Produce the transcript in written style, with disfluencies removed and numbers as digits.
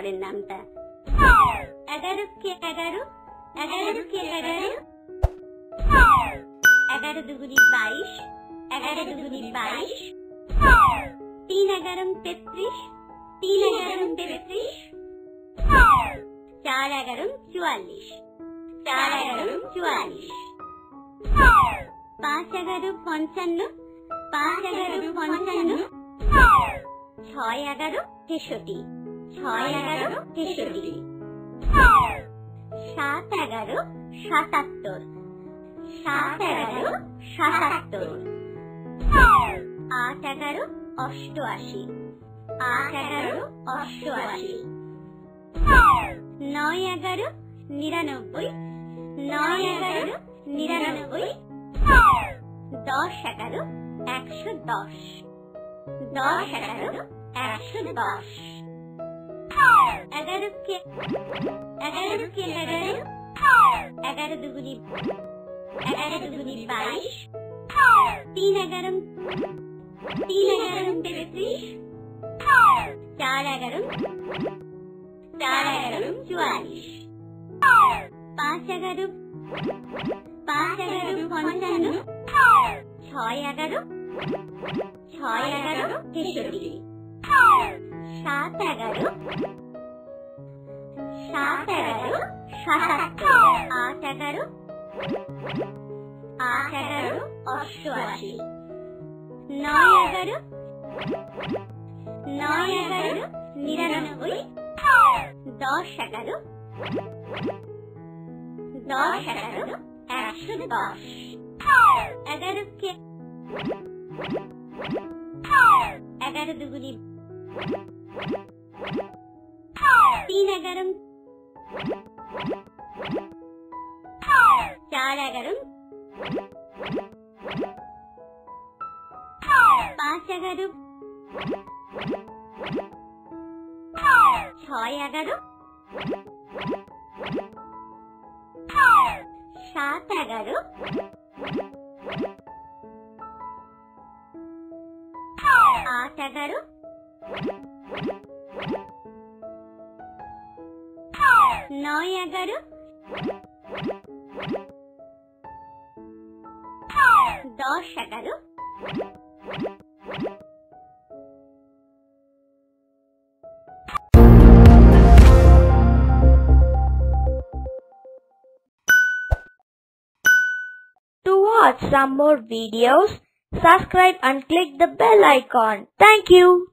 ঘরের নামটা। 11 কে 11, 11 কে 11, 11 দুগুনি 22, 11 দুগুনি 22, 3 11 33, 3 11 33, 4 11 44, 4 11 44, 5 11 55, 5 11 55, 6 11 63, 6 11 63, 7 11 77, 7 11 77, 8 11 88, 8 11 88, 9 11 99, 9 11 99, 10 11 110, 10 11 110, 11 কে 11, 11 দুগুনি 11 দুগুনি 22, 3 11 33, 4 11 44, 5 11 55, 6 11 63, 7 11 77, 8 11 88, 9 11 99, 10 11 110, 11 কে 11 দুগুনি 3 11, 4 11, 5 11, 6 11, 7 11, 8 11, 9 11, 10 11, To watch some more videos, subscribe and click the bell icon. Thank you.